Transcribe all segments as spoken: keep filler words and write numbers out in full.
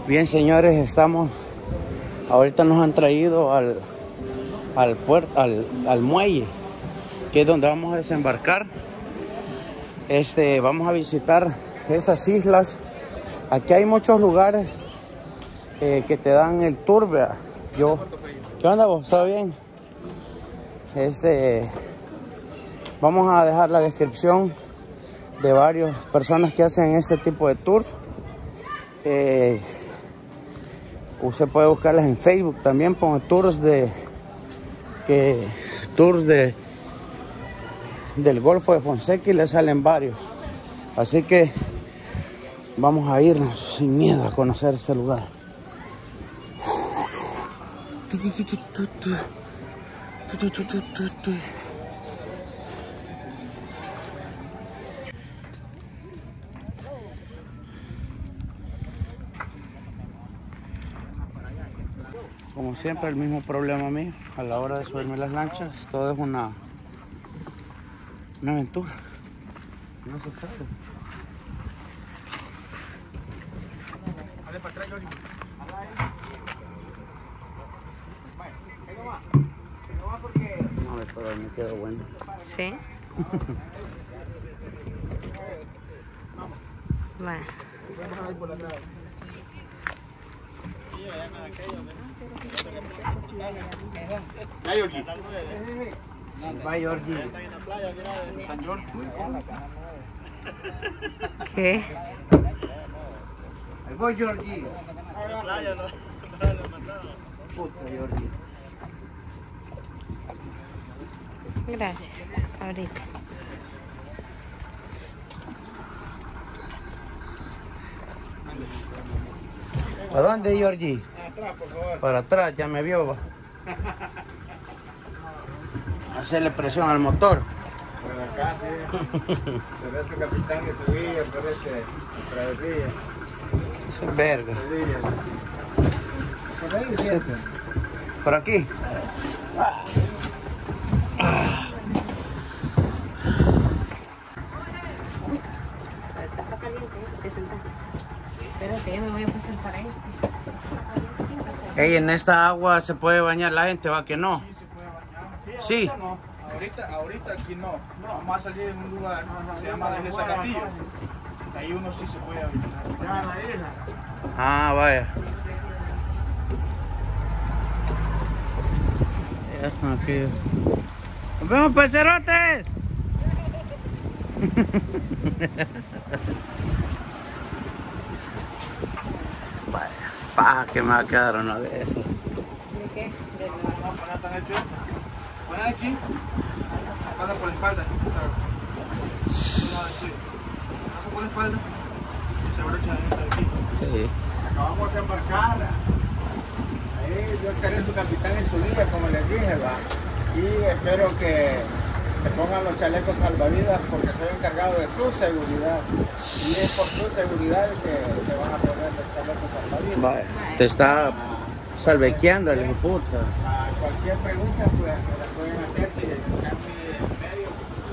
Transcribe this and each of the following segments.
Bien, señores, estamos, ahorita nos han traído al, al puerto, al, al muelle, que es donde vamos a desembarcar. Este, vamos a visitar esas islas. Aquí hay muchos lugares eh, que te dan el tour, vea. Yo, ¿qué onda vos? ¿Está bien? Este, vamos a dejar la descripción de varias personas que hacen este tipo de tours. Eh, usted puede buscarlas en Facebook también, pongo tours de que tours de del Golfo de Fonseca y le salen varios. Así que vamos a irnos sin miedo a conocer este lugar. Como siempre, el mismo problema mío a la hora de subirme las lanchas. Todo es una una aventura. No se sabe. Dale para atrás, Jordi. No, pero me quedó bueno. Sí. Bueno. Ya, Jordi. Bye, Jordi. ¿Qué? Ahí voy, Jordi. Puta, Jordi. Gracias. Ahorita. ¿A dónde, Jordi? Atrás, por favor. Para atrás, ya me vio. Va. Hacerle presión al motor. Por acá, sí. Pero ese capitán de Sevilla, por ese travesía. Eso es verga. Sevilla. Por ahí, siete. ¿Por aquí? Ah. Ah. Está caliente, te sentaste. Espérate, yo me voy a pasar para ahí. Ey, en esta agua se puede bañar la gente, ¿va que no? Sí, se puede bañar. Sí. No, ahorita, ahorita aquí no. Vamos a salir en un lugar que se llama Desde Zacatillo. Ahí uno sí se puede bañar. La isla. Ah, vaya. Ya están aquí. ¡Nos vemos, pecerotes! Vaya, paja que me va a quedar una de esas. ¿De qué? De No, para están hechos. Ponen aquí. Pasa por la espalda. Pasa por la espalda. Se abrocha esta de aquí. Sí. Acabamos de embarcar. Ahí yo estaré su capitán en su día, como les dije, va. Y espero que se pongan los chalecos salvavidas porque soy encargado de su seguridad. Y es por su seguridad que se van a poner los chalecos salvavidas. Vaya, te está salvequeando el hijo de puta. A cualquier pregunta pues me la pueden hacer si están en medio.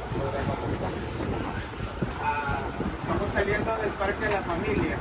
Ah, estamos saliendo del Parque de la Familia.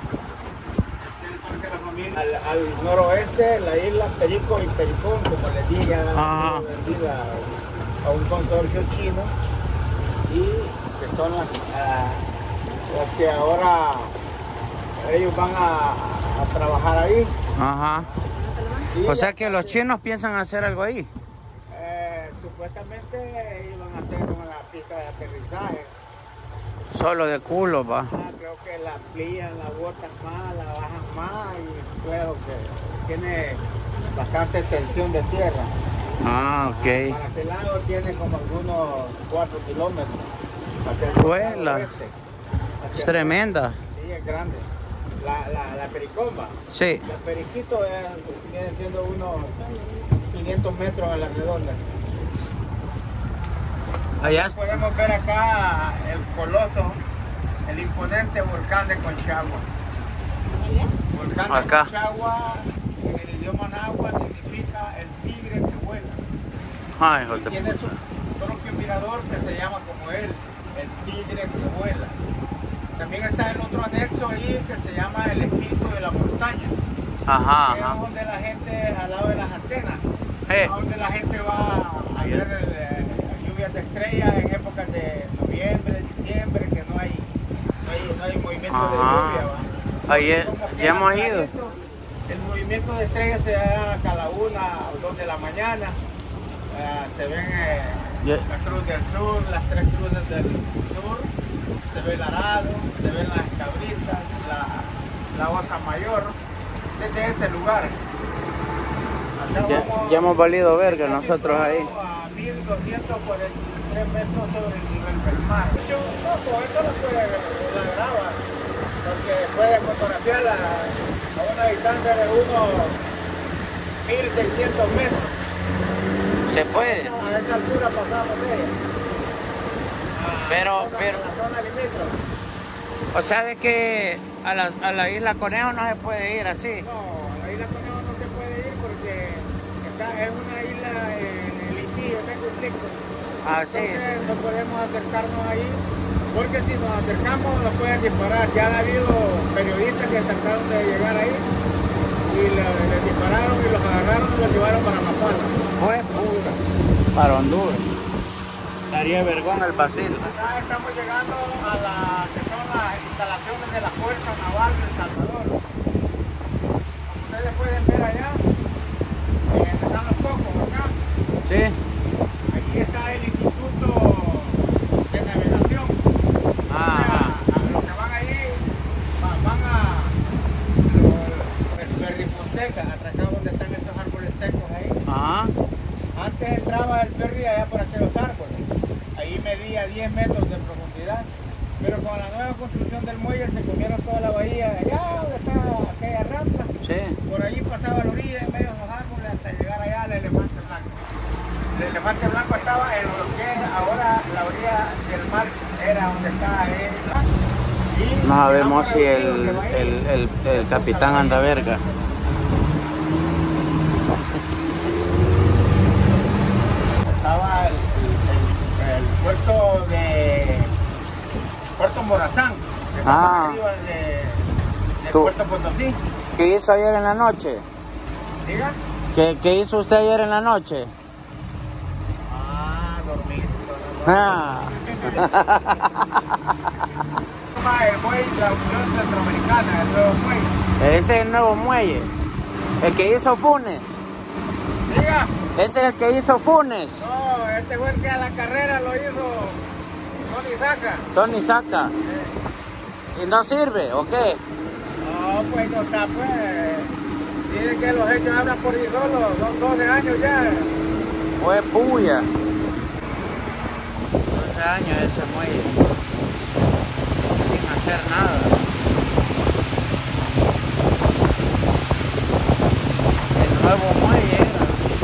Al, al noroeste, la isla Perico y Pericón, como les dije, ya Ah. han sido vendidas a un consorcio chino y que son las, a- las que ahora ellos van a, a trabajar ahí. Ajá. Y O sea que los chinos piensan hacer algo ahí. eh, supuestamente ellos van a hacer como la pista de aterrizaje. Solo de culo, va. Ah, creo que la amplían, la botan más, la bajan más y creo que tiene bastante tensión de tierra. Ah, ok. Para aquel lado tiene como algunos cuatro kilómetros. Hacia el Vuela. oeste. Hacia Es el tremenda. oeste. Sí, es grande. La, la, la pericomba. Sí. La periquito es, viene siendo unos quinientos metros a la redonda. Allá está. Podemos ver acá el coloso, el imponente volcán de Conchagua. Volcán de Acá. Conchagua, en el idioma náhuatl, significa el tigre que vuela. Ay, hijo Y de tiene puta. su propio mirador que se llama como él, el tigre que vuela. También está el otro anexo ahí que se llama el espíritu de la montaña. Ajá, que ajá. es donde la gente, al lado de las antenas, Eh. donde la gente va a ver eh, lluvias de estrellas en épocas de noviembre, diciembre, que no hay, no hay, no hay movimiento Ajá. de lluvia. ¿Va? Ahí Como ya queda hemos ido. clarito, el movimiento de estrellas se da a cada una o dos de la mañana. Uh, se ven eh, Yeah. la Cruz del Sur, las tres cruces del sur, se ve el Arado, se ven las Cabritas, la, la Osa Mayor, desde ese lugar. Acá Ya, vamos, ya hemos valido verga está nosotros situado ahí. a mil doscientos cuarenta y tres metros sobre el nivel del mar. De hecho, no, pues esto lo puede la graba, porque puede fotografiarla a una distancia de unos mil seiscientos metros. Se puede. A esa altura pasamos de ella. Pero, A la zona- pero, a la zona limítrofe. o sea de que a la, a la isla Conejo no se puede ir así. No, a la isla Conejo no se puede ir porque está, es una isla en el litigio, está en conflicto. Ah, sí. Entonces no podemos acercarnos ahí, porque si nos acercamos nos pueden disparar. Ya han habido periodistas que trataron de llegar ahí y le, les dispararon y los agarraron y los llevaron para Mapala. Pues puta. Para Honduras. Daría vergón el Basil. Acá estamos llegando a la que son las instalaciones de la Fuerza Naval de El Salvador. Como ustedes pueden ver allá, eh, están los cocos acá. Sí. Aquí está el Instituto de Navegación. Ah, O sea, a los que van allí va- van a lo- el ferry Fonseca, atracado donde están esos árboles secos ahí. ajá. Antes entraba el ferry allá por aquellos árboles. Ahí medía diez metros de profundidad. Pero con la nueva construcción del muelle se comieron toda la bahía. Allá donde está aquella rampa. Sí. Por allí pasaba la orilla en medio de los árboles hasta llegar allá al elefante blanco. El elefante blanco estaba en lo que es ahora la orilla del mar, era donde está él. Y No sabemos llegamos si al el, río que va ahí. el, el, el capitán anda verga. Estaba el, el- el puerto de Puerto Morazán, que está Ah. por arriba de, de Tú. Puerto Potosí. ¿Qué hizo ayer en la noche? Diga. ¿Qué, qué hizo usted ayer en la noche? Ah, dormir. Ah. El muelle, la Unión Centroamericana, el nuevo muelle. Ese es el nuevo muelle. El que hizo Funes. Diga. Ese es el que hizo Funes. No, este fue el que a la carrera lo hizo Tony Saca. Tony Saca. ¿Y no sirve o qué? No, pues no está, pues. Dicen que los hechos hablan por sí solos, son doce años ya. Fue puya. doce años ese muelle. Sin hacer nada. El nuevo muelle era.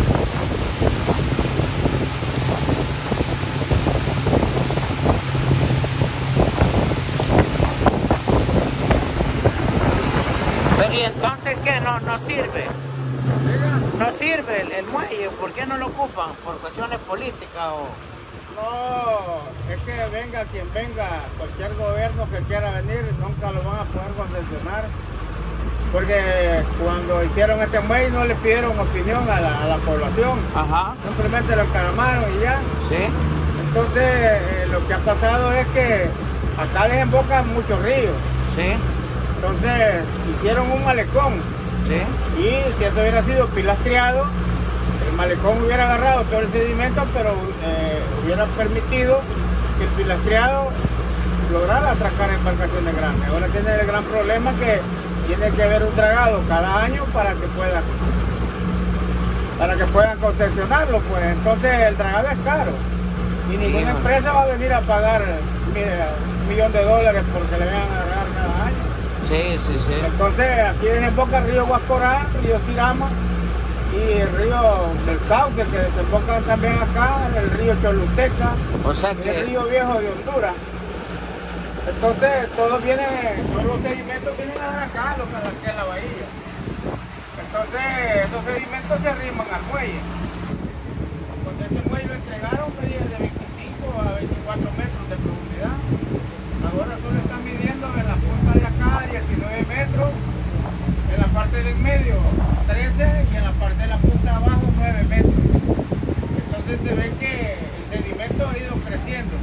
Pero y entonces qué, no, no sirve. No sirve el, el muelle, ¿por qué no lo ocupan? ¿Por cuestiones políticas o...? No, es que venga quien venga, cualquier gobierno que quiera venir, nunca lo van a poder concesionar. Porque cuando hicieron este muelle no le pidieron opinión a la, a la población, Ajá. simplemente lo encaramaron y ya. Sí. Entonces eh, lo que ha pasado es que acá desembocan muchos ríos. Sí. Entonces hicieron un malecón Sí. y si esto hubiera sido pilastreado, el malecón hubiera agarrado todo el sedimento, pero eh, hubiera permitido que el pilastreado lograra atracar embarcaciones grandes. Ahora tiene el gran problema que tiene que haber un dragado cada año para que pueda para que puedan concesionarlo, pues entonces el dragado es caro y ninguna Híjole. empresa va a venir a pagar mire, un millón de dólares porque le vengan a agarrar cada año. Sí, sí, sí. Entonces aquí desemboca el río Guascorá, el río Sirama y el río del Cauque, que desembocan también acá, el río Choluteca, O sea y el que... río Viejo de Honduras. Entonces todos vienen, todos los sedimentos vienen a dar acá, lo que aquí en la bahía. Entonces esos sedimentos se arriman al muelle. Cuando este muelle lo entregaron medía de veinticinco a veinticuatro metros de profundidad. Ahora solo están midiendo en la punta de acá diecinueve metros, en la parte de de en medio trece y en la parte de la punta de abajo nueve metros. Entonces se ve que el sedimento ha ido creciendo.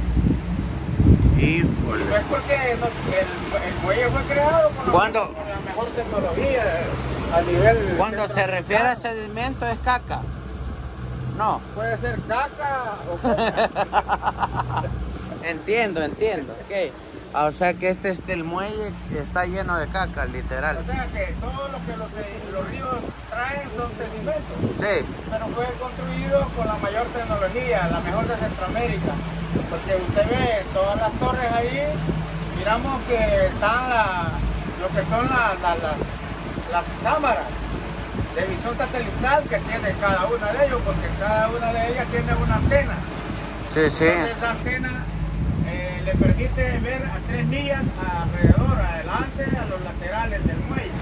Y No es porque no, el, el muelle fue creado con, ¿Cuándo? con la mejor tecnología a nivel... cuando se refiere a sedimento es caca. No. Puede ser caca o coca. Entiendo, entiendo. Okay. Ah, o sea que este, este el muelle está lleno de caca, literal. O sea que todo lo que los, los ríos traen son sedimentos. Sí. Pero fue construido con la mayor tecnología, la mejor de Centroamérica. Porque usted ve todas las torres ahí, miramos que están la, lo que son la, la, la, las cámaras de visión satelital que tiene cada una de ellos, porque cada una de ellas tiene una antena. Sí, sí. Entonces esa antena eh, le permite ver a tres millas alrededor, adelante, a los laterales del muelle.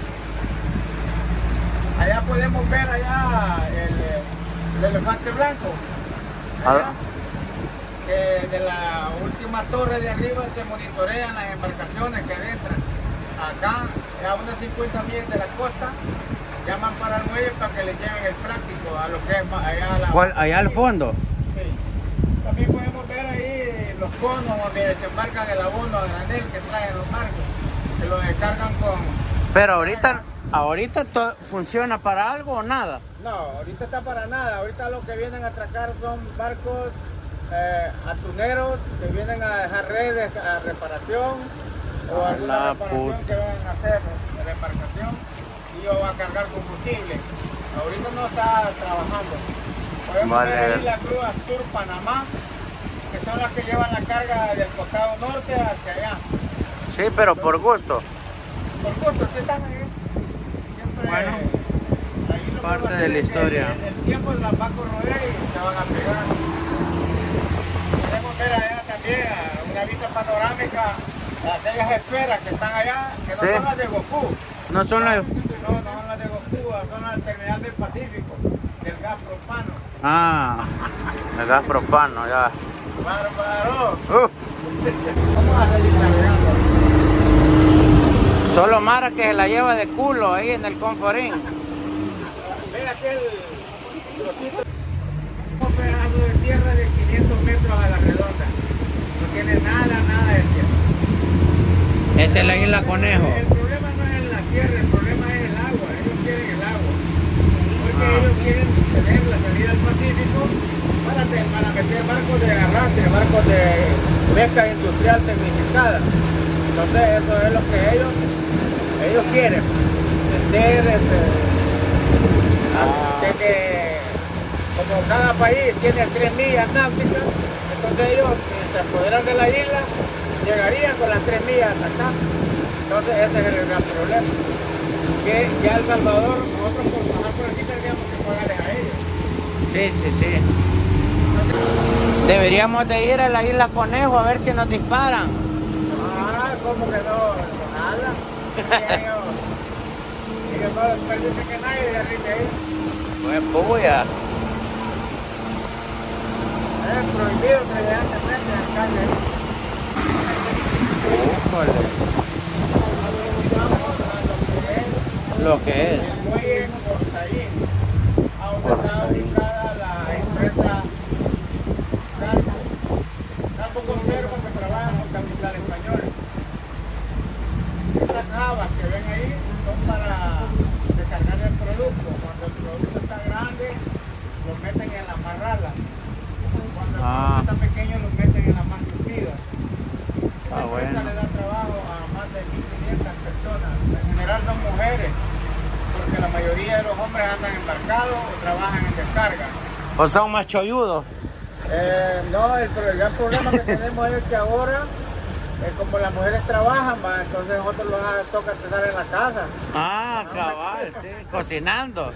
Allá podemos ver allá el, el elefante blanco. Allá, que de la última torre de arriba se monitorean las embarcaciones que entran. Acá, a unas cincuenta millas de la costa, llaman para el muelle para que les lleven el práctico a lo que es allá a la... ¿Cuál, allá al fondo? Sí. También podemos ver ahí los conos donde desembarcan el abono a granel que traen los barcos, que lo descargan con... Pero ahorita, ahorita to- funciona para algo o nada. No, ahorita está para nada. Ahorita lo que vienen a atracar son barcos eh, atuneros que vienen a dejar redes a reparación o A alguna la reparación puta. que van a hacer de embarcación y o va a cargar combustible. Ahorita no está trabajando. Podemos Vale. ver ahí la Cruz Tour Panamá, que son las que llevan la carga del costado norte hacia allá. Sí, pero por gusto. Por gusto, sí están ahí. Siempre, Bueno, ahí lo que parte va a de hacer la es que historia. El, el tiempo las va a corroer y se van a pegar. Podemos ver allá también a una vista panorámica de aquellas esferas que están allá, que no Sí. son las de Goku. No son las... No, no son las de Goku, son las del terminal del Pacífico, del gas propano. Ah, el gas propano, ya. ¡Bárbaro! Uh, Vamos a seguir navegando. solo Mara que se la lleva de culo ahí en el Conforín. Ve aquel trocito. Un pedazo de tierra de quinientos metros a la redonda. No tiene nada, nada de tierra. Esa es la isla Conejo. El problema no es la tierra, el problema es el agua. Ellos quieren el agua. Porque Ah. ellos quieren tener la salida al Pacífico para, te- para meter barcos de arrastre, barcos de pesca industrial tecnificada. Entonces eso es lo que ellos, ellos quieren. Meter este, Ah. de que como cada país tiene tres millas náuticas, entonces ellos si se apoderan de la isla, llegarían con las tres millas hasta acá. Entonces ese es el gran problema. Que ya El Salvador, nosotros por pasar por aquí tendríamos que pagarles a ellos. Sí, sí, sí. Deberíamos de ir a la isla Conejo a ver si nos disparan. Ah, como que no, nada. Ellos, ellos no les permiten que nadie derribe ahí. Pues puya. Es prohibido que le den de frente al calle ahí. Híjole. Vamos a lo que es Lo que es. el muelle Portaín, a donde está Portaín. ubicada la empresa Carpo. Carpo Conserva, que trabaja con capital español. Estas cavas que ven ahí son para descargar el producto. Cuando el producto está grande, lo meten en la marrala. Cuando el Ah. producto está pequeño, lo meten en la más tupida. Esta Ah, empresa bueno. le da trabajo a más de mil quinientas personas. En general son mujeres, porque la mayoría de los hombres andan embarcados o trabajan en descarga. ¿O son más cholludos? Eh, no, el, pro- el gran problema que tenemos es que ahora, eh, como las mujeres trabajan, va, entonces nosotros los ha- toca estar en la casa. Ah, cabal, sí. Cocinando.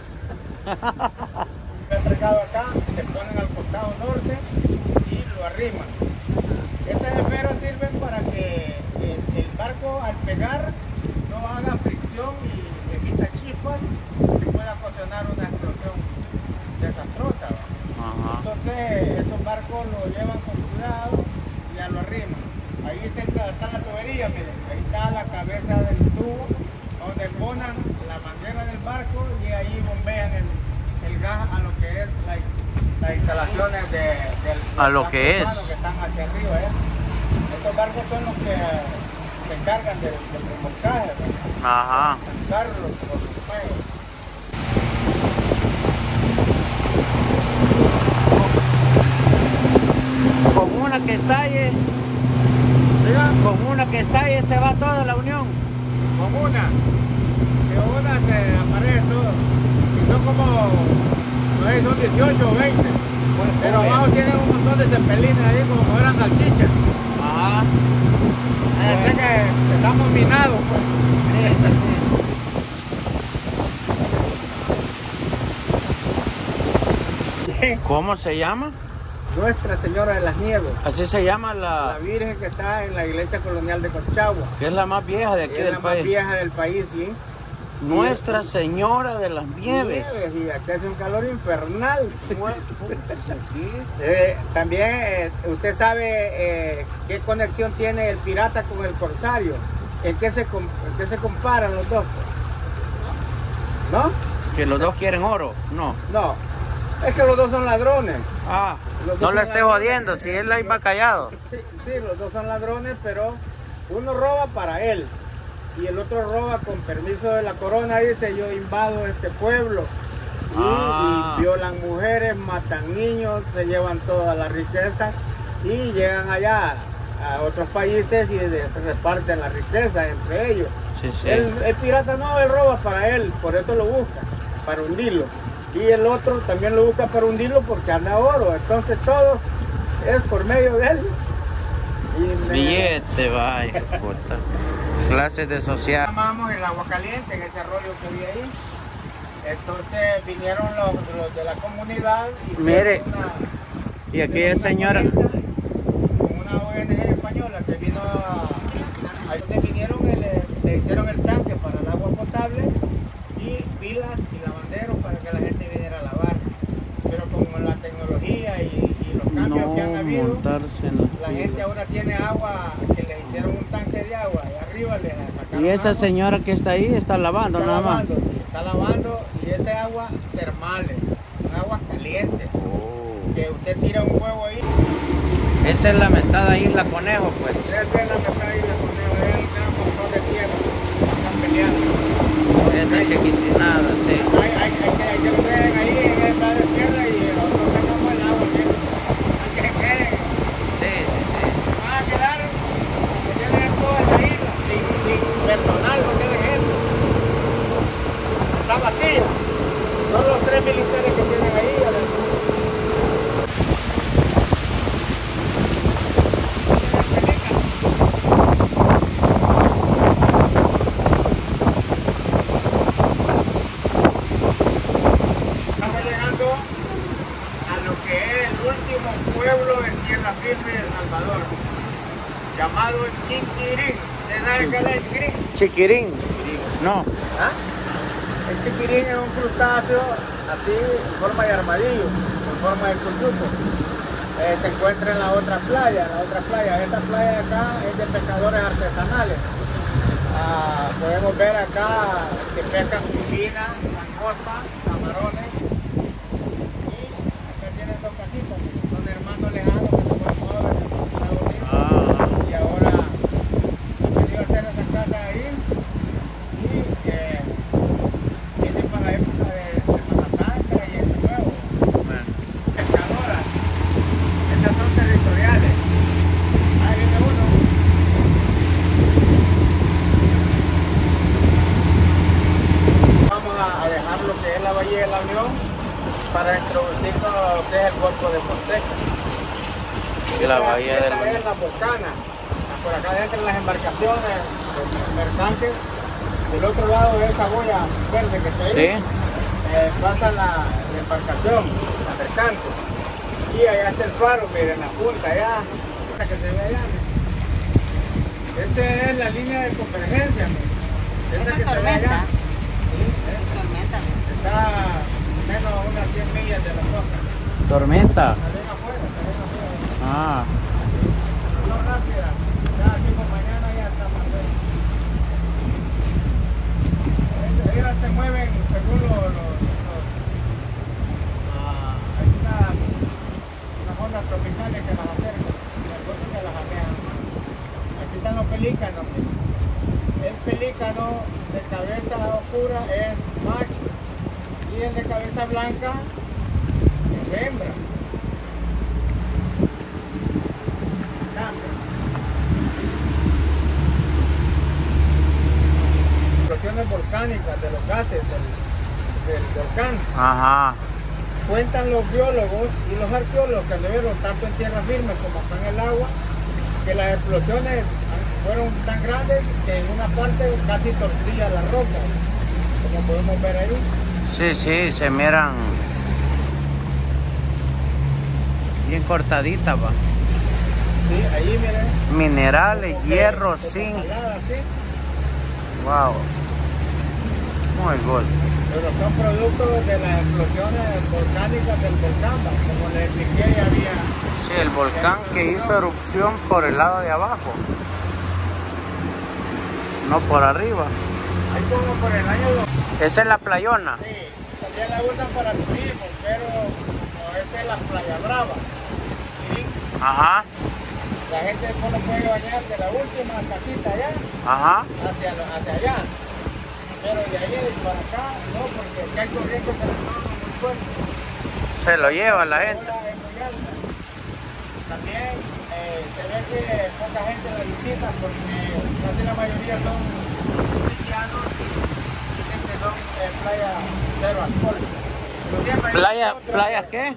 El mercado acá, se ponen al costado norte y lo arriman. Esas esferas sirven para que el, el barco al pegar no haga fricción y emita chispas que pueda ocasionar una explosión desastrosa. ¿va? Ajá. Entonces esos barcos lo llevan con cuidado y ya lo arriman. Ahí está, está la tubería, miren, ahí está la cabeza del tubo donde ponen la manguera barco y ahí bombean el, el gas a lo que es la, las instalaciones de, del, a del lo que es que están hacia arriba. ¿eh? Estos barcos son los que se encargan del, del remolcaje, ¿no? Ajá. Carlos, por los fuegos. Con una que estalle, ¿Diga? con una que estalle se va toda la unión. Con una, de una se aparece todo. Y son como, no sé, son dieciocho o veinte. Pero abajo tienen un montón de cepelines ahí como si fueran salchichas. Ajá. Eh, sé que estamos minados, pues. ¿Cómo se llama? Nuestra Señora de las Nieves, Así se llama la la... Virgen que está en la iglesia colonial de Colchagua. que es la más vieja de aquí Es del la más país. vieja del país, ¿sí? Nuestra Señora de las Nieves. Nieves, y aquí hace un calor infernal. Eh, también, eh, usted sabe eh, qué conexión tiene el pirata con el corsario. ¿En qué se, com- en qué se comparan los dos? ¿No? Que los dos quieren oro. No. No. Es que los dos son ladrones. Ah, Los dos no son le esté ladrones. jodiendo, si él ahí va callado. Sí, sí, los dos son ladrones, pero uno roba para él y el otro roba con permiso de la corona. Dice: yo invado este pueblo y, Ah. y violan mujeres, matan niños, se llevan toda la riqueza y llegan allá a otros países y de- se reparten la riqueza entre ellos. Sí, sí. El, el pirata no, él roba para él, por eso lo busca, para hundirlo. Y el otro también lo busca para hundirlo porque anda oro. Entonces todo es por medio de él. Y me- Billete, vaya, puta. Clases de social. Llamamos el agua caliente en ese arroyo que vi ahí. Entonces vinieron los, los de la comunidad y Mire, hicieron una- y aquella hicieron una señora... colecta con una O N G española que vino a... a- Entonces vinieron y le, le hicieron el tanque para el agua potable y pilas y lavanderos para que la gente viniera a lavar. Pero con la tecnología y, y los cambios No que han habido, montarse en la las gente pilas. ahora tiene agua, que les hicieron un tanque de agua y arriba le sacaron Y esa agua. señora que está ahí está lavando Está nada más. lavando, sí, está lavando y ese agua termales, agua caliente, Oh. que usted tira un huevo ahí, Esa es la mentada isla Conejo, pues. esa es la mitad ahí le pone es un gran montón de tierra, están peleando. Esa chiquitinada, sí. Hay, hay, hay, que, hay que lo dejen ahí en esa de tierra y nosotros sacamos el agua, ¿sí? Hay que se queden, Sí, sí, sí. van a quedar, que tienen toda esa isla, sin, sin personal, no tiene gente. Está vacía. Son los tres militares que tienen ahí adentro. Estamos llegando a lo que es el último pueblo en tierra firme de El Salvador, llamado Chiquirín. ¿Ustedes saben qué es el Chiquirín? Chiquirín. No. ¿Ah? El chiquirín es un crustáceo así en forma de armadillo, en forma de cuyuco. Eh, se encuentra en la otra playa, en la otra playa. Esta playa de acá es de pescadores artesanales. Ah, podemos ver acá que pescan cubina, langosta, camarones. Y acá tienen dos casitas, son hermanos lejanos que se fueron a ver en Estados Unidos. Ah. Y ahora han venido a hacer esa casa ahí. Y eh, vienen para la época de Semana Santa y Año Nuevo. Bueno. Pescadoras. Estas son territoriales. Ahí viene uno. Vamos a, a dejar lo que es la Bahía de la Unión para introducirnos a lo que es el Golfo de Fonseca. Y la Esta- Bahía de la esta Unión. es la Bocana. Por acá adentro las embarcaciones, los mercantes. Del otro lado de esa boya verde que está ahí. Sí. Eh, pasa la, la embarcación, la mercante. Y allá está el faro, miren, la punta allá, la que se ve allá. Miren. Esa es la línea de convergencia, miren. Esa Esa que se ve tormenta. allá. Sí, Es eh, tormenta. está menos unas cien millas de la costa. Tormenta. Salen afuera, salen afuera. Ah. No rápida, ya aquí por mañana ya está más lejos. Ellas se mueven, se pura es macho y el de cabeza blanca es hembra. Cambia. Explosiones volcánicas de los gases del, del volcán. Ajá. Cuentan los biólogos y los arqueólogos que anduvieron tanto en tierra firme como acá en el agua, que las explosiones fueron tan grandes que en una parte casi torcía la roca, como podemos ver ahí. Sí, sí, se miran bien cortaditas, va. Sí, ahí miren. Minerales, Como hierro, que- como zinc. jalada, ¿sí? Wow. Muy good. Pero son productos de las explosiones volcánicas del volcán, ¿va? Como les expliqué, ya había... Sí, el volcán que hizo erupción por el lado de abajo, no por arriba. Ahí como por el año dos mil. Esa es la playona. Sí, también la usan para turismo, pero no, esta es la Playa Brava. Chiquirín. Ajá, La gente solo puede bañar de la última casita allá ajá. hacia, lo- hacia allá. Pero de ahí para acá no, porque aquí hay corrientes que están muy fuertes. Se lo lleva la gente. La ola es muy alta. También eh, se ve que poca gente la visita porque casi la mayoría son cristianos y dicen que son eh, playas cero alcohol. Pero siempre hay Playa, otro ¿playa que- qué?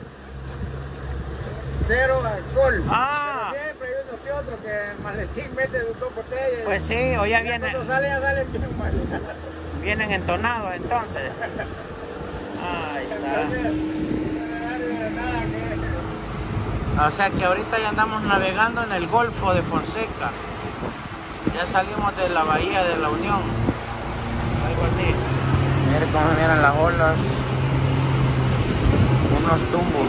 Cero alcohol. Ah. Pero siempre hay uno que otro que el maletín mete dos botellas. Pues sí, hoy ya Y viene, cuando sale ya salen bien mal. vienen entonados entonces. Ahí Entonces, está. nada que... O sea que ahorita ya andamos navegando en el Golfo de Fonseca. Ya salimos de la Bahía de la Unión. Algo así. Miren cómo miran las olas. Unos tumbos.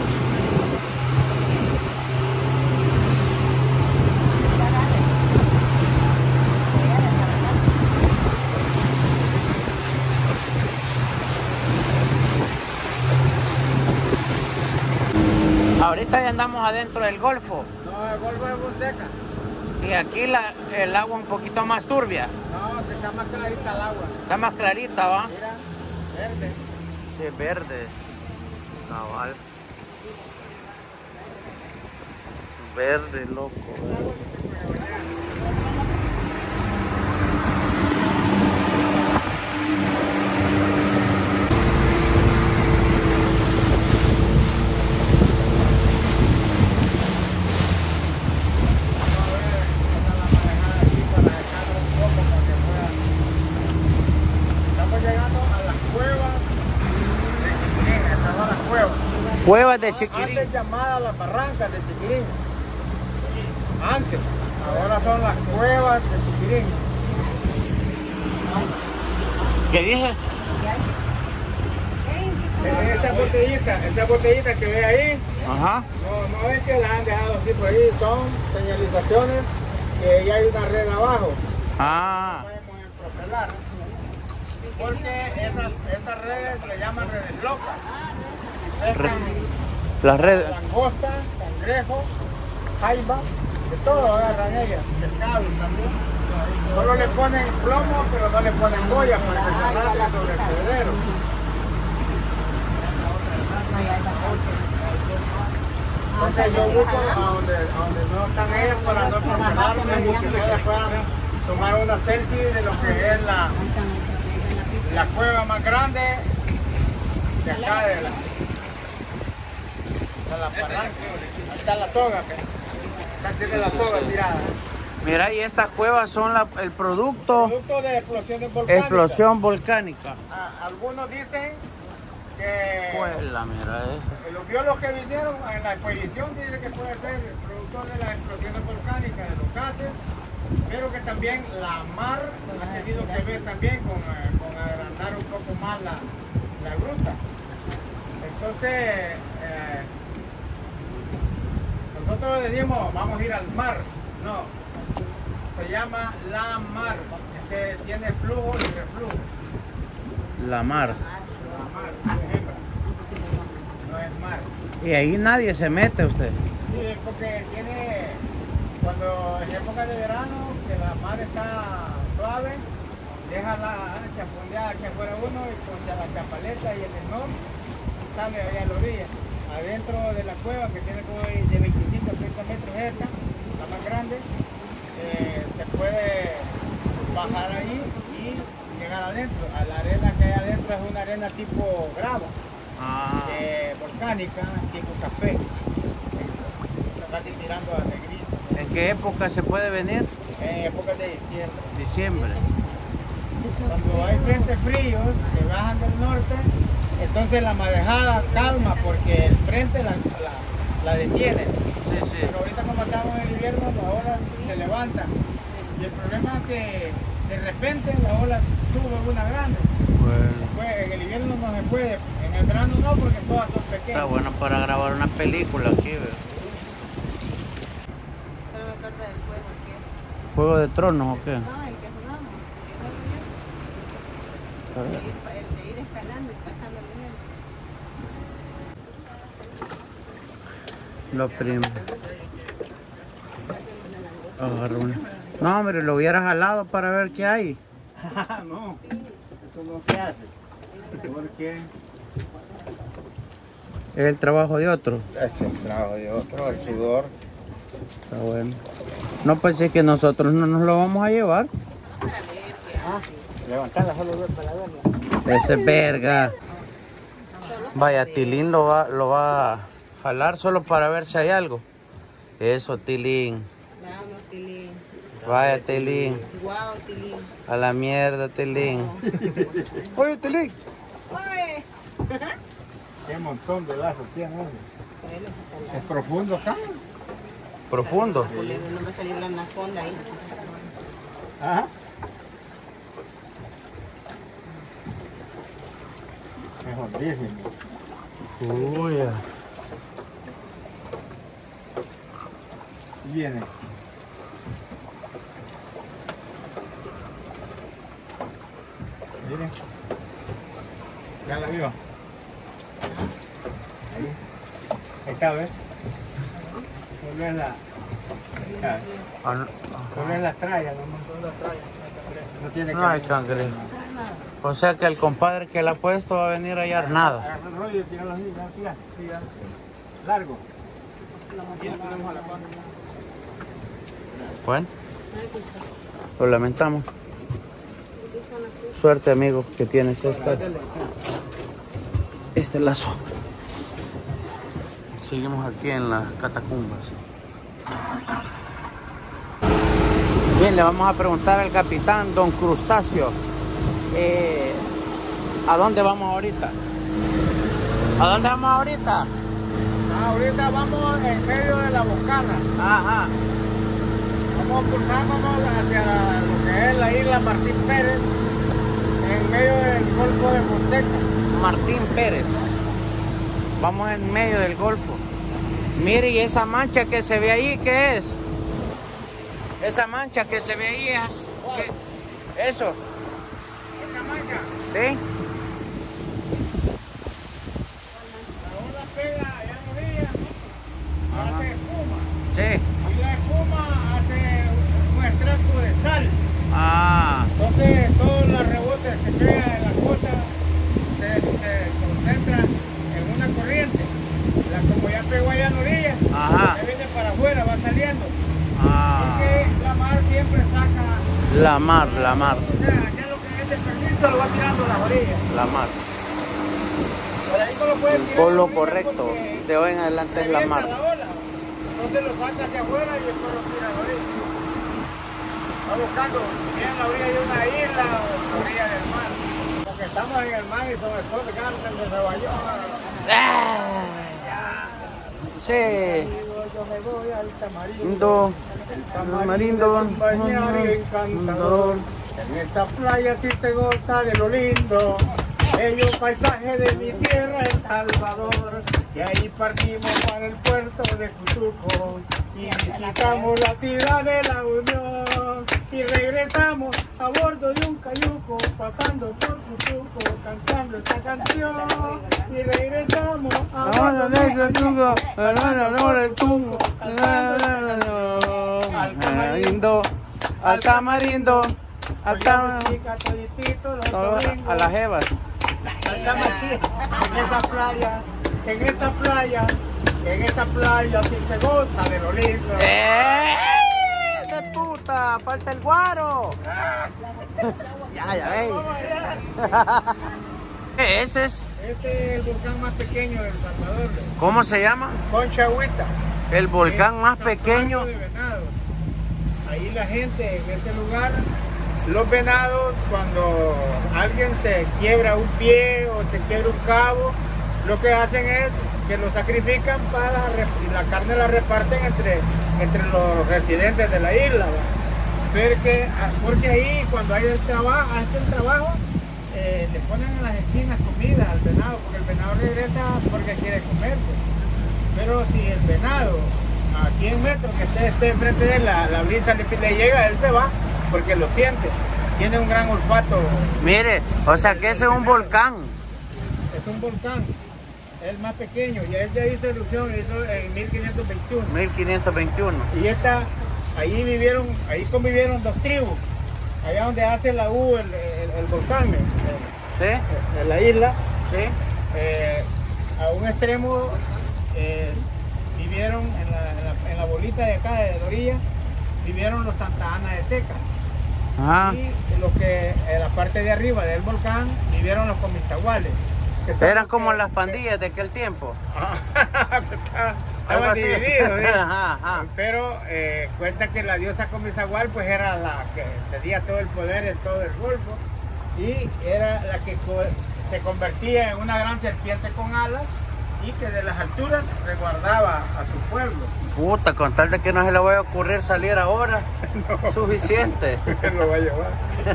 Ahorita ya andamos adentro del Golfo. No, el Golfo de Fonseca. Y aquí la, el agua un poquito más turbia. No, se está más clarita el agua. Está más clarita, ¿va? Mira, verde. Sí, verde. Cabal. Verde, loco. Estamos llegando a las cuevas de Chiquirín. Estas son las cuevas. Cuevas de Chiquirín. Antes llamadas las barrancas de Chiquirín. Antes. Ahora son las cuevas de Chiquirín. ¿Qué dije? Esta botellita, esta botellita que ve ahí, Ajá. no, no es que la han dejado así por ahí, son señalizaciones que ya hay una red abajo. Ah. Podemos propelar. Porque esas, esas redes le llaman redes locas. Pescan Las redes. langosta, cangrejo, jaiba, de todo agarran ellas, pescado también. Solo le ponen plomo, pero no le ponen boya para que se arrastre sobre el pedrero. Entonces yo busco a donde, a donde no están ellas para no profanarme y que ustedes puedan tomar una selfie de lo que es la, la cueva más grande de acá de la, de la palanca. Ahí está la soga, pe. Acá tiene la soga tirada. Mira, y estas cuevas son la- el producto Producto de explosiones volcánicas. explosión volcánica. Ah, algunos dicen que Pues la mira esa. que los biólogos que vinieron en la expedición dicen que puede ser el producto de las explosiones volcánicas, de los gases, pero que también la mar ha tenido que ver también con, eh, con agrandar un poco más la, la gruta. Entonces, eh, nosotros decimos, vamos a ir al mar. No, se llama la mar, que tiene flujo y reflujo. La mar. La mar, es hembra, no es mar. Y ahí nadie se mete usted. Sí, porque tiene, cuando en época de verano, que la mar está suave, deja la chaponeada que afuera uno y contra la chapaleta y el enorme sale allá a la orilla. Adentro de la cueva, que tiene como de veinticinco a treinta metros esta, la más grande, eh, se puede bajar ahí y llegar adentro. A la arena que hay adentro es una arena tipo grava, Ah. eh, volcánica, tipo café, casi tirando a negrito. ¿En qué época se puede venir? En épocas de diciembre. Diciembre. Cuando hay frentes fríos que bajan del norte, entonces la marejada calma porque el frente la, la, la detiene. Sí, sí. Pero ahorita como estamos en el invierno, las olas se levantan. Y el problema es que de repente las olas suben una grande. Bueno. Pues en el invierno no se puede, en el verano no porque todas son Está pequeñas. bueno para grabar una película aquí, ¿verdad? Solo me acuerdo del juego que... ¿Juego de Tronos o qué? No, el que jugamos. A El ver. de ir, el de ir escalando y pasando el nivel. Lo primo. Agarro una. No, hombre, lo hubiera jalado para ver qué hay. No, eso no se hace. Porque Es el trabajo de otro. es el trabajo de otro, el sudor. Está bueno. No pensé que nosotros no nos lo vamos a llevar. Levantarla solo para verla. Ese es verga. Vaya, Tilín lo va, lo va a jalar solo para ver si hay algo. Eso, Tilín. Vamos, Tilín. Vaya, Tilín. Guau, Tilín. A la mierda, Tilín. Oye, Tilín. ¡Oye! Qué montón de lazos tiene. ¿No? Por él está Es profundo acá. Profundo. largo. No va a salir la anaconda ahí. Ajá. Es jodísimo. Uy, ya. Y viene. Miren. Ya la vio. Ahí. Ahí está, ¿ves? Solo es la. Ahí está. Ah, no. Solo es la tralla, nomás. No tiene No hay cangrejo. O sea que el compadre que la ha puesto va a venir a hallar nada. Agarra el rollo y tíralo así, ya, tira, tira. Largo. Aquí lo ponemos a la par. Bueno, lo lamentamos. Suerte, amigo, que tienes esta, este lazo. Seguimos aquí en las catacumbas. Bien, le vamos a preguntar al capitán Don Crustáceo. Eh, ¿A dónde vamos ahorita? ¿A dónde vamos ahorita? Ah, ahorita vamos en medio de la Bocana. Ajá. Vamos pulsándonos hacia la- lo que es la isla Martín Pérez, en medio del Golfo de Fonseca. Martín Pérez. Vamos en medio del Golfo. Mire, y esa mancha que se ve ahí, ¿qué es? Esa mancha que se ve ahí es... ¿qué? ¿Eso? Esta mancha, ¿Sí? la ola pega allá en la orilla, Ajá. hace espuma. Sí. Y la espuma hace un extracto de sal. Ah, Entonces todos los rebotes que pegan en la costa se, se concentran en una corriente. La, como ya pegó allá en la orilla, Ajá. se viene para afuera, va saliendo. ah. Porque la mar siempre saca, La mar, la mar, o sea, ya lo que es desperdicio lo va tirando a las orillas. la mar. Por ahí no lo puede tirar. Por a la lo orilla correcto. porque De hoy en adelante es la revienta mar. la ola. Entonces lo saca hacia afuera y después lo tira a la orilla. Va buscando bien la orilla de una isla o la orilla del mar. Porque estamos en el mar y sobre todo de cárcel de Nueva York. Ah, sí. Yo me voy al Tamarindo, tamarindo. Tamarindo, balneario encantador. En esa playa sí se goza de lo lindo. Bello paisaje de mi tierra, El Salvador. Y ahí partimos para el puerto de Cutuco. Y visitamos la ciudad de la Unión. Y regresamos a bordo de un cayuco, pasando por Cutuco, cantando esta canción. Y regresamos a bordo de un cayuco, al tamarindo, al tamarindo, Acá, Chica, toditito, los todos domingos. a las jevas. Estamos aquí, en esa playa, en esa playa, en esa playa, aquí se goza de lo lindo. ¡Eh! ¡De puta! ¡Falta el guaro! Ya, ya veis. Ese es. Este es el volcán más pequeño de El Salvador. ¿Cómo se llama? Conchagüita. El volcán Es más San Francisco pequeño. de Venados. Ahí la gente en este lugar, los venados, cuando alguien se quiebra un pie o se quiebra un cabo, lo que hacen es que lo sacrifican para y la carne la reparten entre, entre los residentes de la isla. ¿va? Porque, porque ahí cuando hay el trabajo, hacen trabajo, eh, le ponen en las esquinas comida al venado, porque el venado regresa porque quiere comer. Pues. Pero si el venado a cien metros que esté, esté enfrente de él, la, la brisa le, le llega, él se va porque lo siente. Tiene un gran olfato. Mire, o sea que ese es un volcán. Es un volcán. Es el más pequeño. Y él ya hizo erupción, hizo en mil quinientos veintiuno. mil quinientos veintiuno. Y esta, ahí vivieron, ahí convivieron dos tribus. Allá donde hace la U, el, el, el volcán, ¿Sí? en, en la isla. ¿Sí? Eh, a un extremo eh, vivieron en la, en, la, en la bolita de acá de la orilla, vivieron los Santa Ana de Tecas. Ajá. Y en lo que en la parte de arriba del volcán vivieron los comisaguales. que son Eran los como que- las pandillas de aquel tiempo. Estaban Algo así. divididos, ¿sí? Ajá, ajá. Pero eh, cuenta que la diosa Comisagual pues era la que tenía todo el poder en todo el Golfo y era la que co- se convertía en una gran serpiente con alas y que de las alturas resguardaba a su pueblo. Puta, con tal de que no se le vaya a ocurrir salir ahora, No. suficiente. Lo va a llevar.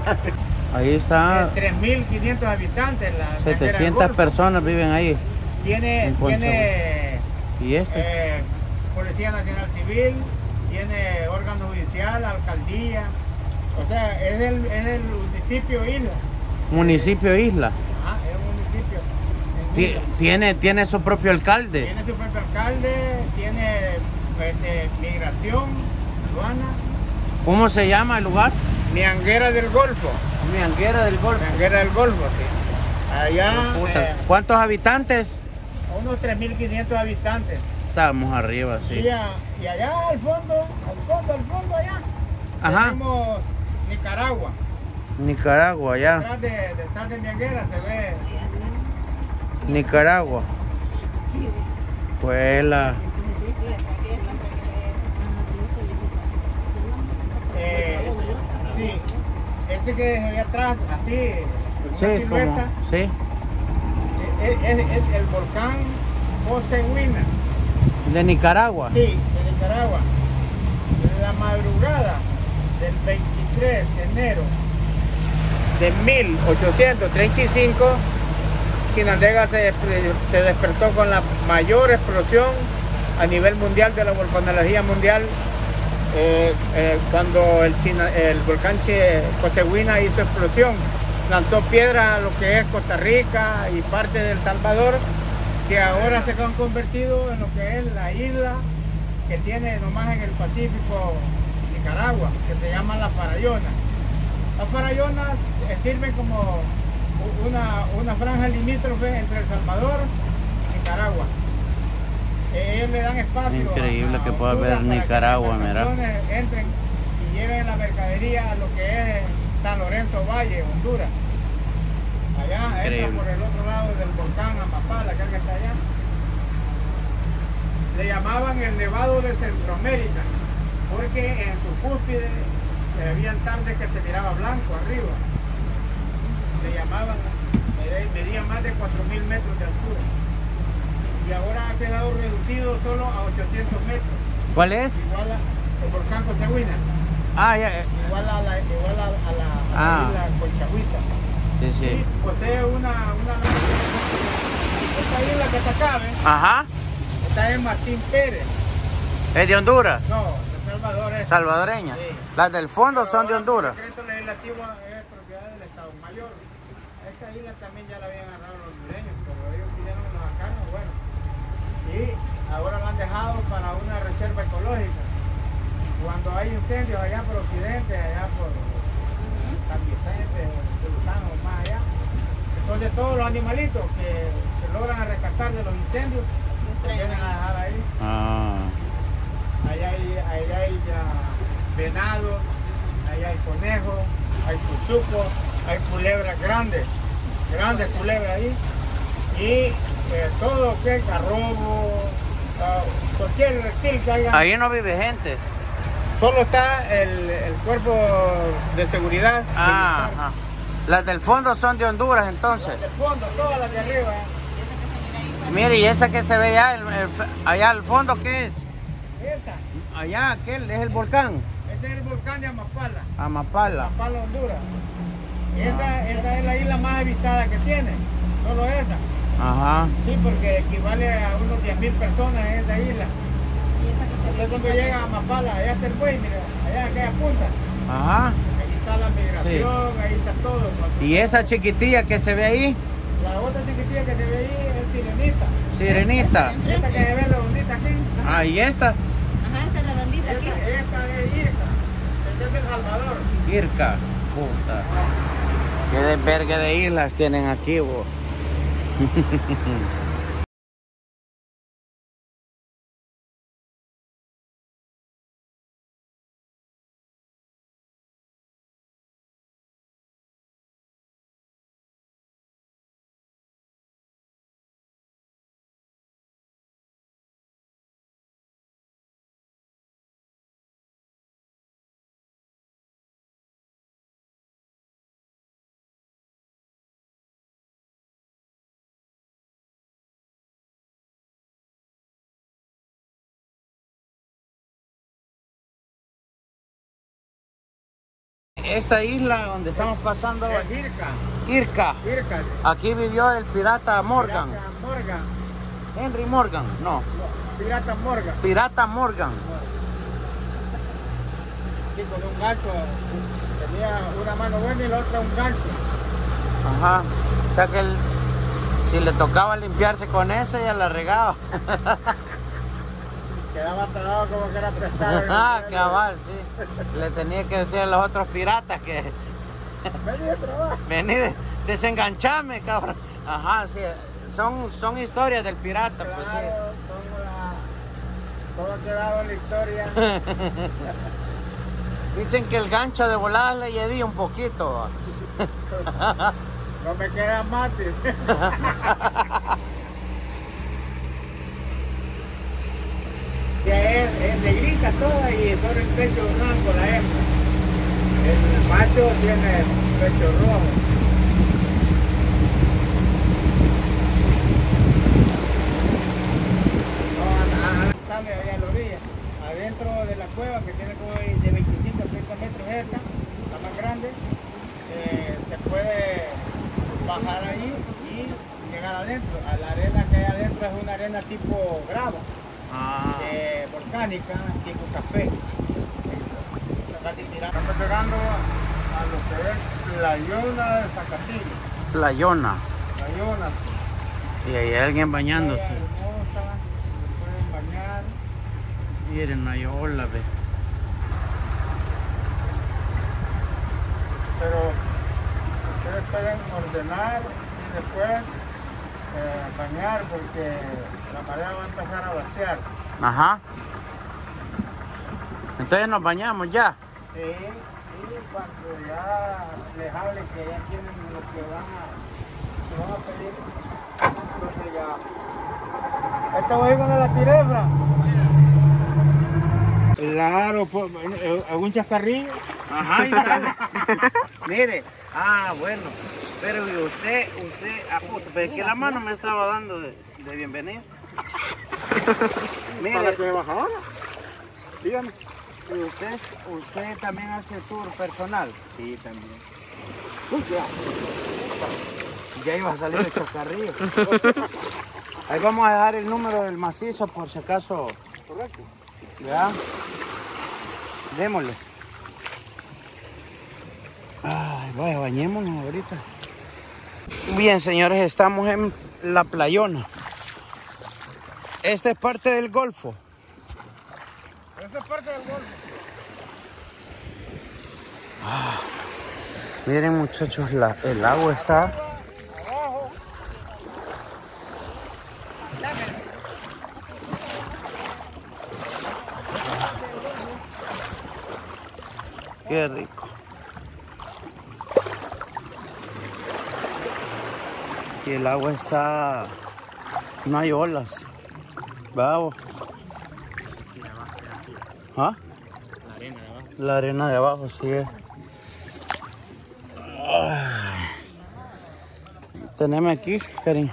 Ahí está, tres mil quinientos habitantes. La Ñanguera del setecientas Golfo. personas viven ahí. Tiene, en Concha. tiene ¿Y este? eh, Policía Nacional Civil, tiene órgano judicial, alcaldía. O sea, es el, es el municipio isla. Municipio Isla. Ajá, es un municipio. en Ti- isla. Tiene, tiene su propio alcalde. Tiene su propio alcalde, tiene este, migración, aduana, ¿Cómo se llama el lugar? Ñanguera del Golfo. Mianguera del Golfo. Ñanguera del Golfo, sí. Allá, Puta, eh, ¿cuántos habitantes? unos tres mil quinientos habitantes. Estamos arriba, Y, sí. a- y allá al fondo, al fondo, al fondo allá, Ajá. tenemos Nicaragua. Nicaragua, ya. Detrás de, detrás de Ñanguera se ve. Nicaragua. Pues la... Eh, sí, ese que se ve atrás, así, una Sí, silueta, como... Sí. es, es- es el volcán Josehuina, De Nicaragua. sí, de Nicaragua. En la madrugada del veintitrés de enero de mil ochocientos treinta y cinco, Chinandega se, despre- se despertó con la mayor explosión a nivel mundial de la volcanología mundial. Eh, eh, cuando el, China- el volcán Che- Josehuina hizo explosión, lanzó piedras a lo que es Costa Rica y parte del Salvador, que ahora se han convertido en lo que es la isla que tiene nomás en el Pacífico Nicaragua, que se llama la Farallona. Las Farallonas eh, sirven como u- una, una franja limítrofe entre El Salvador y Nicaragua. Eh, ellos le dan espacio. Increíble a- que a pueda Honduras ver para que Nicaragua, las mira. embarcaciones entren y lleven la mercadería a lo que es San Lorenzo Valle, Honduras. Allá entra Increíble. por el otro lado del volcán Amapá, la carga está allá. Le llamaban el Nevado de Centroamérica, porque en su cúspide eh, habían tardes que se miraba blanco arriba. Le llamaban, medía, medía más de cuatro mil metros de altura. Y ahora ha quedado reducido solo a ochocientos metros, ¿Cuál es? igual a el volcán Josehuina, Ah, ya. eh, igual a la, igual a, a la, a la Ah. isla Conchagüita. Sí, Y sí. posee una, una... Esta isla que está acá, ¿ves? Ajá. Está en Martín Pérez. ¿Es de Honduras? No, de Salvador es. Salvadoreña. Sí. Las del fondo Pero son de ahora Honduras. El decreto legislativo es propiedad del Estado Mayor. Esta isla también ya la habían agarrado los hondureños, pero ellos pidieron los acarnos, bueno. Y ahora la han dejado para una reserva ecológica. Cuando hay incendios allá por Occidente, allá por montañas de, de Luzano, más allá. Entonces todos los animalitos que se logran rescatar de los incendios, se vienen a dejar ahí. Ah. Allá hay, allá hay ya venados, allá hay conejos, hay cuzucos, hay culebras grandes, grandes culebras ahí. Y eh, todo lo que es garrobo, uh, cualquier reptil que haya. Ahí no vive gente. Solo está el, el cuerpo de seguridad. Ah, ajá. Las del fondo son de Honduras entonces. Las del fondo, todas las de arriba. Mire, y esa que se ve allá, el, el, allá al fondo, ¿qué es? Esa. Allá, aquel es el volcán. Ese es el volcán de Amapala. Amapala. Amapala, Honduras. Esa, esa es la isla más habitada que tiene. Solo esa. Ajá. Sí, porque equivale a unos diez mil personas en esa isla. Entonces cuando llega a Amapala, allá está el buey, mira, allá en aquella punta. Ajá. Ahí está la migración, sí. Ahí está todo. ¿Y esa chiquitilla que se ve ahí? La otra chiquitilla que se ve ahí es Sirenita. Sirenita. Esta que se ve redondita aquí. Ah, ¿y esta? Ajá, esa redondita aquí. Esta, esta es Irka. Esta es El Salvador. Irka. Puta. Qué desvergue de islas tienen aquí, vos. Esta isla donde estamos pasando, Es Irka. Irka. Irka. Aquí vivió el pirata Morgan. Pirata Morgan. Henry Morgan, no. No, Pirata Morgan. Pirata Morgan. Sí, con un gancho. Tenía una mano buena y la otra un gancho. Ajá. O sea que él, si le tocaba limpiarse con ese, ya la regaba. Quedaba atarado como que era prestado. Ah, cabal, sí. Le tenía que decir a los otros piratas que... Vení de trabajo. Vení, desenganchame, cabrón. Ajá, sí. Son, son historias del pirata, Claro, pues sí. como la... todo ha quedado en la historia. Dicen que el gancho de voladas le hedí un poquito. No me queda mate. Es, es negrita toda y sobre el pecho blanco la hembra. El macho tiene el pecho rojo. No, sale allá a la orilla. Adentro de la cueva, que tiene como de veinticinco a treinta metros esta, la más grande, eh, se puede bajar ahí y llegar adentro. A la arena que hay adentro es una arena tipo grava. Ah. Eh, volcánica, tipo café. Casi tirando. Estamos llegando a lo que es la Yona de Zacatillo. Playona. La Yona. Y ahí hay alguien bañándose. Playa hermosa, se pueden bañar. Miren, hay ola, ve. Pero ustedes pueden ordenar y después eh, bañar porque la marea va a empezar a vaciar. Ajá. Entonces nos bañamos ya. Sí, y cuando ya les hable que ya tienen lo que van a, que van a pedir, entonces ya. Esta voy con la tirebra. Claro, pues, algún chascarrillo. Ajá, y sale. Mire. Ah, bueno. Pero ¿y usted, usted, ah, puta, pero es que la mano me estaba dando de, de bienvenida. Mire. ¿Para que me baja ahora? Dígame. ¿Y usted, usted también hace tour personal? Sí, también. Uy, ya. Ya iba a salir el chascarrillo. Ahí vamos a dejar el número del macizo por si acaso. Correcto. ¿Ya? Démosle. Ay, vaya, bañémonos ahorita. Bien, señores, estamos en la Playona. Esta es parte del Golfo. Esa es parte del golfo. Ah, Miren muchachos, la, el agua está... Qué rico. Y el agua está... No hay olas. Vamos. ¿Ah? La arena de abajo. La arena de abajo, sí es. Teneme aquí, cariño.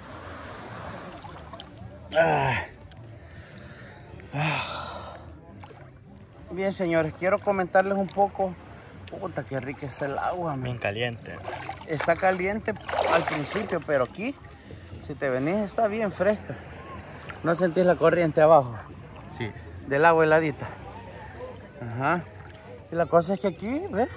Bien, señores, quiero comentarles un poco. Puta, qué rica está el agua, man. Bien caliente. Está caliente al principio, pero aquí, si te venís, está bien fresca. ¿No sentís la corriente abajo? Sí. Del agua heladita. Ajá. Y la cosa es que aquí, ¿ves?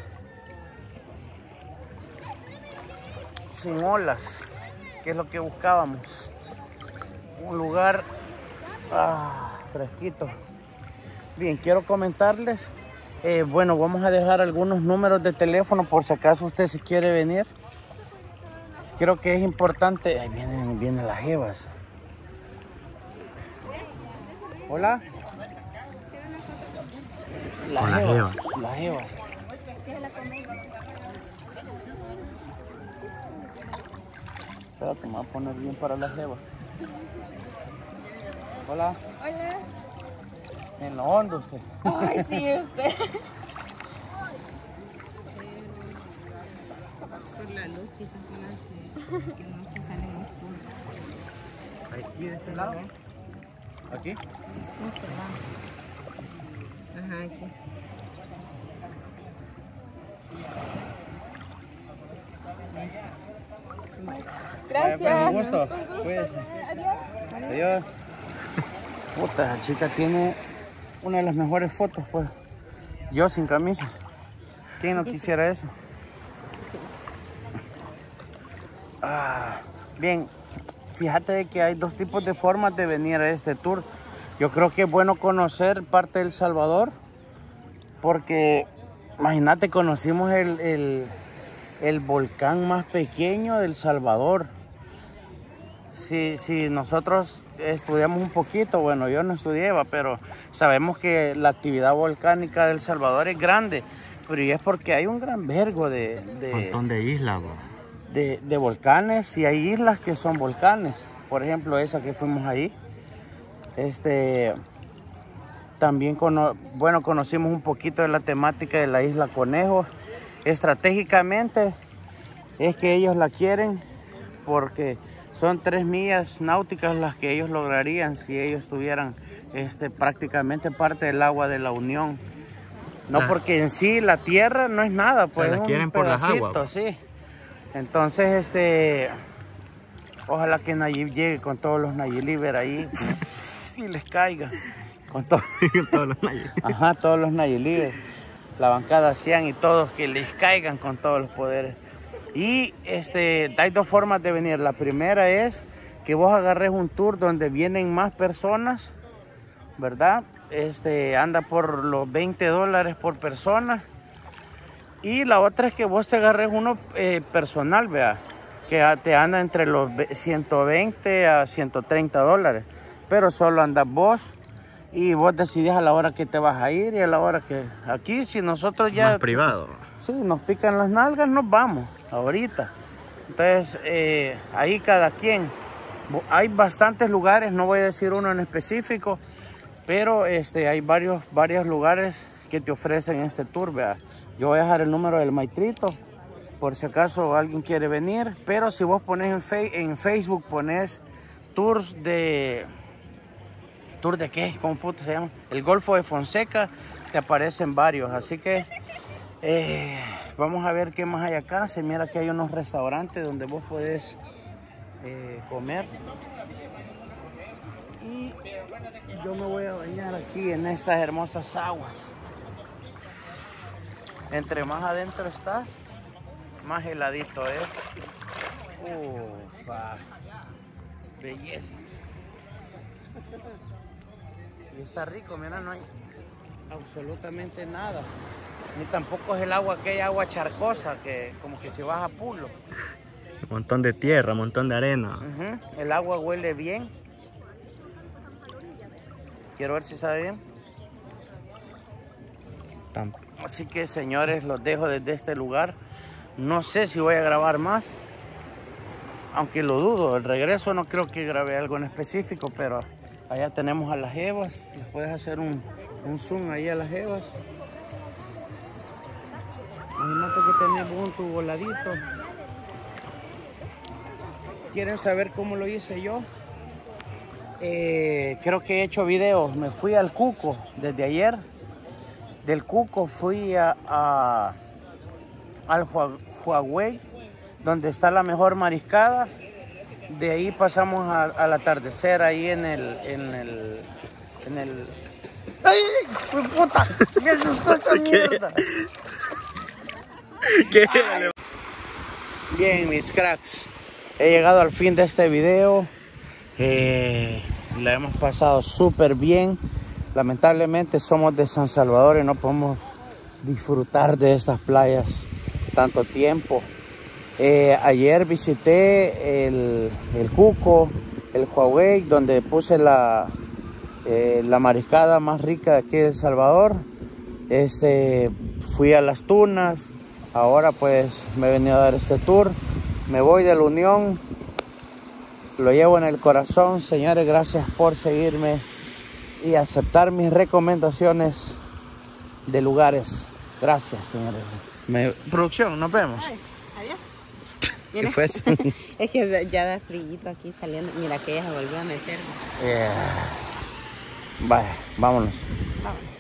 Sin olas, que es lo que buscábamos. Un lugar ah, fresquito. Bien, quiero comentarles, eh, bueno, vamos a dejar algunos números de teléfono por si acaso usted se quiere venir. Creo que es importante. Ahí vienen, vienen las jevas. Hola. Las Hola, jevas. jevas. Las jevas. Espérate, me voy a poner bien para las jevas. Hola. Hola. En lo hondo usted. Ay, sí, usted. Por la luz quizás que no se, que no se salen oscuros. Aquí de este lado. Aquí. Este lado. Ajá, aquí. Gracias. Un gusto. Cuídese. Adiós. Adiós. Puta, la chica tiene una de las mejores fotos, pues. Yo sin camisa. ¿Quién no quisiera eso? Ah, bien, fíjate de que hay dos tipos de formas de venir a este tour. Yo creo que es bueno conocer parte de El Salvador, porque imagínate, conocimos el, el, el volcán más pequeño de El Salvador. Si, si nosotros estudiamos un poquito, bueno, yo no estudié, pero sabemos que la actividad volcánica de El Salvador es grande, pero y es porque hay un gran vergo de... de Un montón de islas, bro. De, de volcanes, y hay islas que son volcanes. Por ejemplo, esa que fuimos ahí. Este, también cono, bueno, conocimos un poquito de la temática de la isla Conejo. Estratégicamente es que ellos la quieren porque son tres millas náuticas las que ellos lograrían si ellos tuvieran este, prácticamente parte del agua de la Unión. No, La, porque en sí la tierra no es nada, pues la es quieren un por las pedacito, aguas. sí. Entonces, este, ojalá que Nayib llegue con todos los Nayib ahí y les caiga. Con todo. Todos los Nayib. Ajá, todos los Nayib, la bancada Cian y todos, que les caigan con todos los poderes. Y este, hay dos formas de venir. La primera es que vos agarres un tour donde vienen más personas, ¿verdad? Este, anda por los veinte dólares por persona. Y la otra es que vos te agarres uno eh, personal, vea, que te anda entre los ciento veinte a ciento treinta dólares. Pero solo andas vos y vos decidís a la hora que te vas a ir y a la hora que... Aquí, si nosotros ya... Más privado. Sí, nos pican las nalgas, nos vamos, ahorita. Entonces, eh, ahí cada quien. Hay bastantes lugares, no voy a decir uno en específico, pero este, hay varios, varios lugares que te ofrecen este tour, vea. Yo voy a dejar el número del Maitrito, por si acaso alguien quiere venir. Pero si vos pones en, fe, en Facebook, pones tours de... ¿Tour de qué? ¿Cómo puto se llama? El Golfo de Fonseca, te aparecen varios. Así que eh, vamos a ver qué más hay acá. Se mira que hay unos restaurantes donde vos podés eh, comer. Y yo me voy a bañar aquí en estas hermosas aguas. Entre más adentro estás, más heladito es. Ufa, belleza. Y está rico, mira, no hay absolutamente nada. ni tampoco es el agua, aquella agua charcosa, que como que si vas a Pulo. Un montón de tierra, un montón de arena. Uh-huh. El agua huele bien. Quiero ver si sabe bien. Tam- Así que, señores, los dejo desde este lugar. No sé si voy a grabar más, aunque lo dudo. El regreso no creo que grabe algo en específico, pero allá tenemos a las jevas. Les puedes hacer un, un zoom ahí a las jevas. Imagínate que tenemos un tubo voladito. ¿Quieren saber cómo lo hice yo? Eh, creo que he hecho videos. Me fui al Cuco desde ayer. Del Cuco fui a, a, al Huawei, donde está la mejor mariscada. De ahí pasamos a, al atardecer ahí en el... En el, en el... ¡Ay, puta! ¿Qué es esto, esa mierda? ¿Qué? Bien, mis cracks, he llegado al fin de este video. Eh, la hemos pasado súper bien. Lamentablemente somos de San Salvador y no podemos disfrutar de estas playas tanto tiempo. Eh, ayer visité el, el Cuco, el Huawei, donde puse la, eh, la mariscada más rica de aquí de El Salvador. Este, fui a las tunas. Ahora pues me he venido a dar este tour. Me voy de la Unión. Lo llevo en el corazón. Señores, gracias por seguirme y aceptar mis recomendaciones de lugares. Gracias, señores. Me... Producción, nos vemos. Ay, adiós. ¿Qué Mira, fue eso? es que ya da frío aquí saliendo. Mira que ella se volvió a meter. Yeah. Vaya, vámonos. Vámonos.